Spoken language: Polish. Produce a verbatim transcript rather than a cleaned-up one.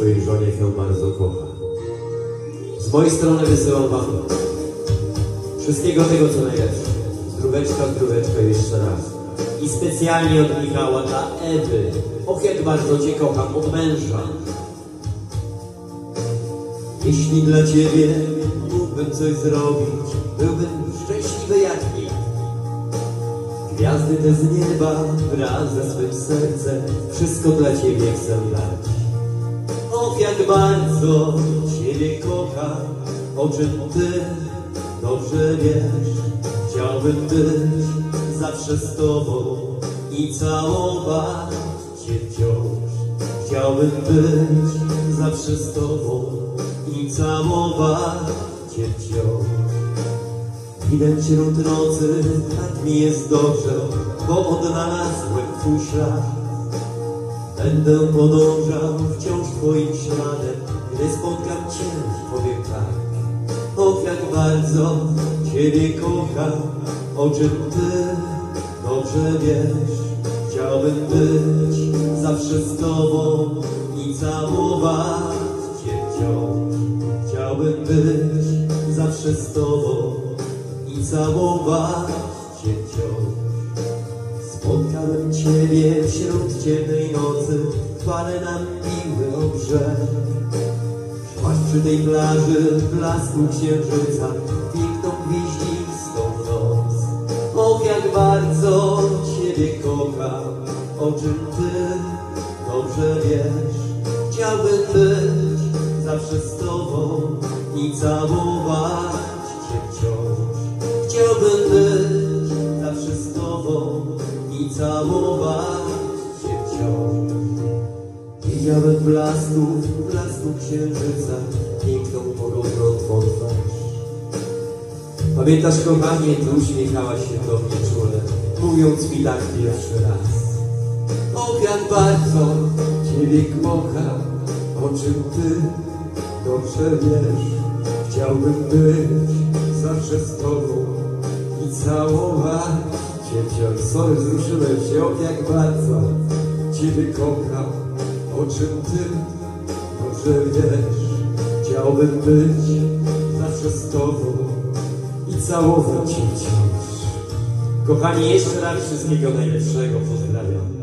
swojej żonie, jak ją bardzo kocha. Z mojej strony wysyłam wam wszystkiego tego, co najlepsze. Zdróweczka, zdróweczka jeszcze raz. I specjalnie od Michała dla Ewy. Och, jak bardzo cię kocham, od męża. Jeśli dla ciebie mógłbym coś zrobić, byłbym szczęśliwy jak nikt. Gwiazdy te z nieba wraz ze swym sercem wszystko dla ciebie chcę dać. Och, jak bardzo ciebie kocham, o czym ty dobrze wiesz. Chciałbym być zawsze z tobą i całować cię wciąż. Chciałbym być zawsze z tobą i całować cię wciąż. Idę wśród nocy, tak mi jest dobrze, bo odnalazłem twój szlak. Będę podążał wciąż twoim śladem, gdy spotkam cię, powiem tak. Och, jak bardzo ciebie kocham, o czym ty dobrze wiesz. Chciałbym być zawsze z tobą i całować cię wciąż. Chciałbym być zawsze z tobą i całować cię wciąż. Spotkałem ciebie wśród ciemnej nocy, fale nam biły o brzeg. Szłaś przy tej plaży w blasku księżyca, piękną gwiździstą noc. Och, jak bardzo ciebie kocham, o czym ty dobrze wiesz. Chciałbym być zawsze z tobą i całować cię wciąż. Chciałbym być zawsze z tobą i całować cię wciąż. Widziałem w blasku, w blasku księżyca piękną, pogodną twą twarz. Pamiętasz, kochanie, tu uśmiechałaś się do mnie czule, mówiąc mi tak pierwszy raz. Och, jak bardzo ciebie kocham, o czym ty dobrze wiesz. Chciałbym być zawsze z tobą i całować cię wciąż. Sorry, wzruszyłem się, och, jak bardzo ciebie kocham, o czym ty dobrze wiesz. Chciałbym być zawsze z tobą i całować cię wciąż. Kochani, jeszcze raz wszystkiego najlepszego, pozdrawiam.